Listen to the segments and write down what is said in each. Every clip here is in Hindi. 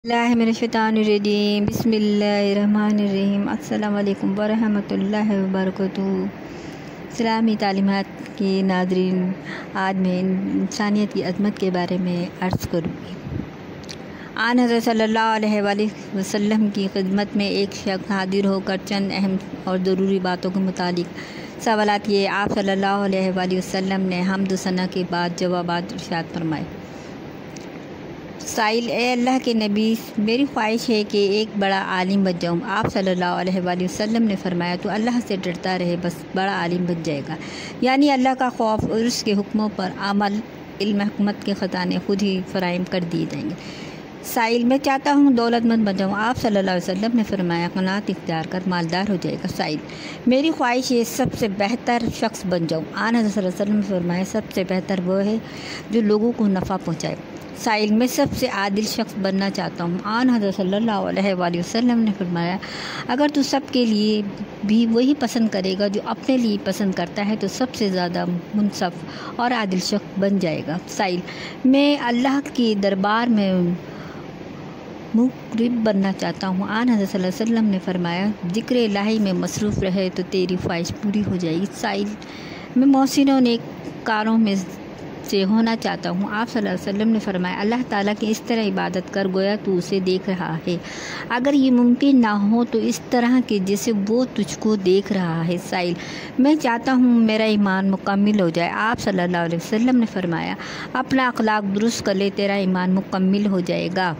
बिस्मिल्लाहिर्रहमानिर्रहीम बिस्मिल्लाहिर्रहमानिर्रहीम अस्सलामु अलैकुम वरहमतुल्लाहि वबरकातुहू। इस्लामी तालीमात के नाज़रीन, आज मैं इंसानियत की अज़मत के बारे में अर्ज़ करूँगी। आन हज़रत सल्लल्लाहु अलैहि वसल्लम की खिदमत में एक शख्स हाजिर होकर चंद अहम और ज़रूरी बातों के मुतालिक सवालात किए। आप सल्लल्लाहु अलैहि वसल्लम ने हम्द सना के बाद जवाबात इरशाद फरमाए। साइल: ए अल्लाह के नबी, मेरी ख्वाहिश है कि एक बड़ा आलिम बन जाऊँ। आप सल्लल्लाहु अलैहि वसल्लम ने फरमाया, तो अल्लाह से डरता रहे, बस बड़ा आलिम बन जाएगा। यानी अल्लाह का खौफ और उसके हुक्मों पर अमल, इल्म हिकमत के ख़जाने खुद ही फराहम कर दिए जाएंगे। साइल: मैं चाहता हूँ दौलतमंद बन जाऊँ। आप सल्लल्लाहु अलैहि वसल्लम ने फरमाया, क़नाअत इख्तियार कर मालदार हो जाएगा। साइल: मेरी ख्वाहिश है सबसे बेहतर शख्स बन जाऊँ। आन हज़रत सल्लल्लाहु अलैहि वसल्लम ने फरमाया, सबसे बेहतर वो है जो लोगों को नफ़ा पहुँचाए। साइल: मैं सबसे आदिल शख्स बनना चाहता हूँ। आन हज़रत सल्लल्लाहु अलैहि वसल्लम ने फरमाया, अगर तू सब के लिए भी वही पसंद करेगा जो अपने लिए पसंद करता है तो सबसे ज़्यादा मुनसफ़ और आदिल शख्स बन जाएगा। साइल: मैं अल्लाह के दरबार में मुक़र्रब बनना चाहता हूँ। आन हज़रत सल्लल्लाहु अलैहि वसल्लम ने फरमाया, ज़िक्र इलाही में मसरूफ़ रहे तो तेरी ख्वाहिश पूरी हो जाएगी। साइल: मैं मोहसिनों नेककारों में से होना चाहता हूँ। आप सल्लल्लाहु अलैहि वसल्लम ने फरमाया, अल्लाह ताला की इस तरह इबादत कर गोया तू उसे देख रहा है। अगर ये मुमकिन ना हो तो इस तरह के जैसे वो तुझको देख रहा है। साइल: मैं चाहता हूँ मेरा ईमान मुकम्मिल हो जाए। आप सल्लल्लाहु अलैहि वसल्लम ने फरमाया, अपना अखलाक दुरुस्त कर ले, तेरा ईमान मुकम्मिल हो जाएगा।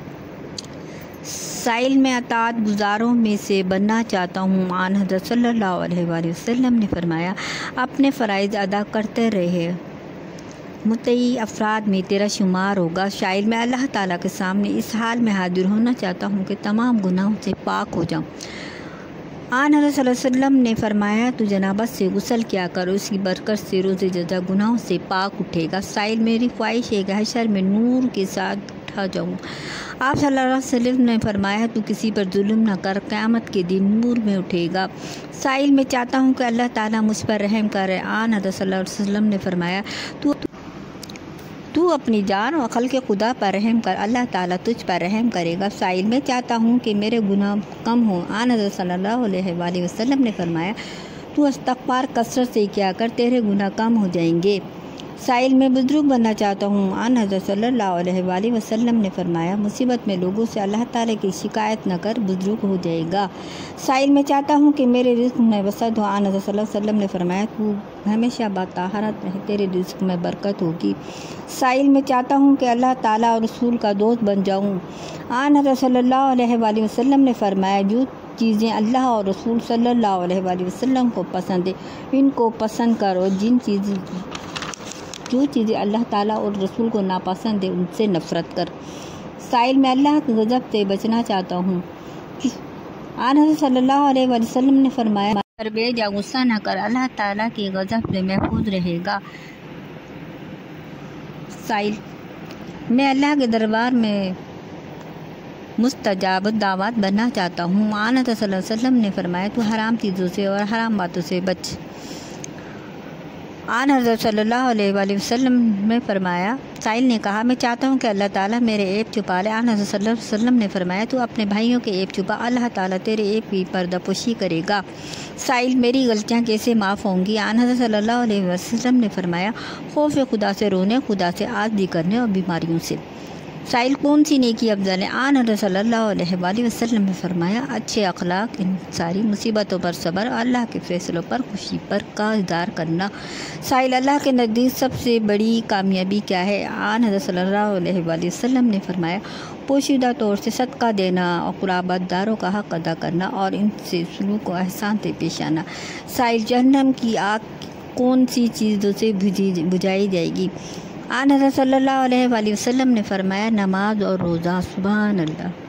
साइल: मैं अताअत गुज़ारों में से बनना चाहता हूँ। आन हज़रत सल्लल्लाहु अलैहि वसल्लम ने फरमाया, अपने फ़राइज़ अदा करते रहे, मुत्तई अफराद में तेरा शुमार होगा। शाइल: मैं अल्लाह ताला के सामने इस हाल में हाजिर होना चाहता हूँ कि तमाम गुनाहों से पाक हो जाऊँ। आन हज़रत सल्लल्लाहु अलैहि वसल्लम ने फरमाया, तो जनाबत से गुस्ल किया कर, उसकी बरकत से रोज़े जज़ा गुनाहों से पाक उठेगा। साइल: मेरी ख्वाहिश है कि हशर में नूर के साथ उठा जाऊँ। आप सल्लल्लाहु अलैहि वसल्लम ने फरमाया, तू किसी पर जुल्म न कर, क़यामत के दिन नूर में उठेगा। साइल: मैं चाहता हूँ कि अल्लाह ताला मुझ पर रहम करे। आन हज़रत सल्लल्लाहु अलैहि वसल्लम ने फरमाया, तू अपनी जान और खल्क़ खुदा पर रहम कर, अल्लाह ताला तुझ पर रहम करेगा। साइल: मैं चाहता हूँ कि मेरे गुनाह कम हों। आन हज़रत सल्लल्लाहु अलैहि वसल्लम ने फरमाया, तू इस्तग़फ़ार कसरत से किया कर, तेरे गुनाह कम हो जाएंगे। साइल: मैं बुज़ुर्ग बनना चाहता हूँ। आन हज़रत सल्लल्लाहु अलैहि वसल्लम ने फरमाया, मुसीबत में लोगों से अल्लाह ताला की शिकायत न कर, बुज़ुर्ग हो जाएगा। साइल: मैं चाहता हूँ कि मेरे रिज़्क़ में वसअत हो। आन हज़रत सल्लल्लाहु अलैहि वसल्लम ने फरमाया, तू हमेशा बातहारत रहे, तेरे रिज़्क़ में बरकत होगी। साइल: मैं चाहता हूँ कि अल्लाह ताला और रसूल का दोस्त बन जाऊँ। आन हज़रत सल्लल्लाहु अलैहि वसल्लम ने फरमाया, जो चीज़ें अल्लाह और रसूल सल्लल्लाहु अलैहि वसल्लम को पसंद है, इनको पसंद करो। जो चीज़ें अल्लाह ताला और रसूल को नापसंद है, उनसे नफ़रत कर। साइल: मैं अल्लाह के गज़ब से बचना चाहता हूँ। आन हज़रत सल्लल्लाहु अलैहि वसल्लम ने फरमाया, तरबेज या गुस्सा न कर, अल्लाह ताला के गज़ब से महफूज रहेगा। साइल: मैं अल्लाह के दरबार में मुस्तजाब दावत बनना चाहता हूँ। आन हज़रत सल्लल्लाहु अलैहि वसल्लम ने फरमाया, तू हराम चीज़ों से और हराम बातों से बच। आन हज़रत सल्लल्लाहु अलैहि वसल्लम ने फरमाया, साइल ने कहा, मैं चाहता हूँ कि अल्लाह ताला मेरे ऐब छुपा ले। आन हज़रत सल्लल्लाहु अलैहि वसल्लम ने फरमाया, तू अपने भाइयों के ऐब छुपा, अल्लाह ताला तेरे ऐब की पर्दापोशी करेगा। साइल: मेरी गलतियाँ कैसे माफ़ होंगी? आन हज़रत सल्लल्लाहु अलैहि वसल्लम ने फरमाया, खौफ खुदा से रोने, खुदा से आज़दी करने और बीमारियों से। साइल: कौन सी नेकी अफजल है? आन हज़रत सल्लल्लाहु अलैहि वसल्लम ने फरमाया, अच्छे अखलाक, इंसारी, मुसीबतों पर सब्र, अल्लाह के फ़ैसलों पर खुशी पर का इज़हार करना। साइल: अल्लाह के नज़दीक सबसे बड़ी कामयाबी क्या है? आन हज़रत सल्लल्लाहु अलैहि वसल्लम ने फरमाया, पोशीदा तौर से सदका देना और क़ुराबादारों का हक़ अदा करना और इनसे सलूक व एहसान से पेश आना। साइल: जहन्नम की आग कौन सी चीज़ों से बुझाई जाएगी? आन हज़रत सल्लल्लाहु अलैहि वसल्लम ने फरमाया, नमाज और रोज़ा। सुभान अल्लाह।